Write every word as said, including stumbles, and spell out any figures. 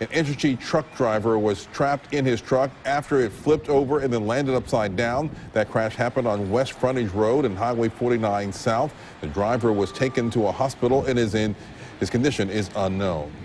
An Entergy truck driver was trapped in his truck after it flipped over and then landed upside down. That crash happened on West Frontage Road and Highway forty-nine South. The driver was taken to a hospital and is in his condition is unknown.